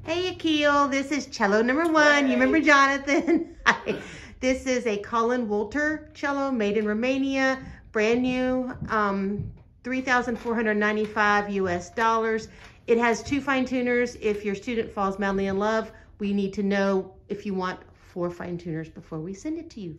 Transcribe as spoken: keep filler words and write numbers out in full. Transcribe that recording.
Hey Akil, this is cello number one. Hey. You remember Jonathan? Hi. This is a Colin Wulter cello made in Romania, brand new, um, three thousand four hundred ninety-five U S dollars. It has two fine tuners. If your student falls madly in love, we need to know if you want four fine tuners before we send it to you.